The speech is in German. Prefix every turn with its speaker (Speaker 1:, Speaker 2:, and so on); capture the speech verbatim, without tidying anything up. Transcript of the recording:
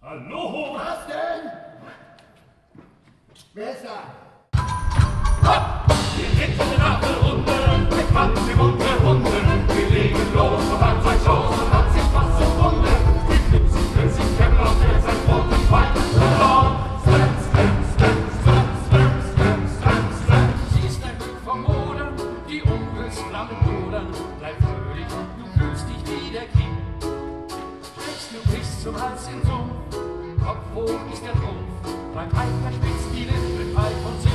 Speaker 1: Hallo?
Speaker 2: Was denn? Wer ist da?
Speaker 1: Hopp! Wir hinten in Apfelrunde, mit Hand im Mund der Hunde. Wir legen los und dann zwei Shows und hat sich was im Munde. Die Flipsig, Flipsig, Kämmer, der sein Brot und Wein. Slams, slams, slams, slams, slams, slams, slams, slams. Sie ist ein Glück vom Modern, die Unglücksflammen lodern. Bleib fröhlich, du fühlst dich wie der King. Steckst du bis zum Hals in Sumpf, Kopf hoch ist der Trumpf. Beim Eiter spitzt die Lippen, Pfeif und sie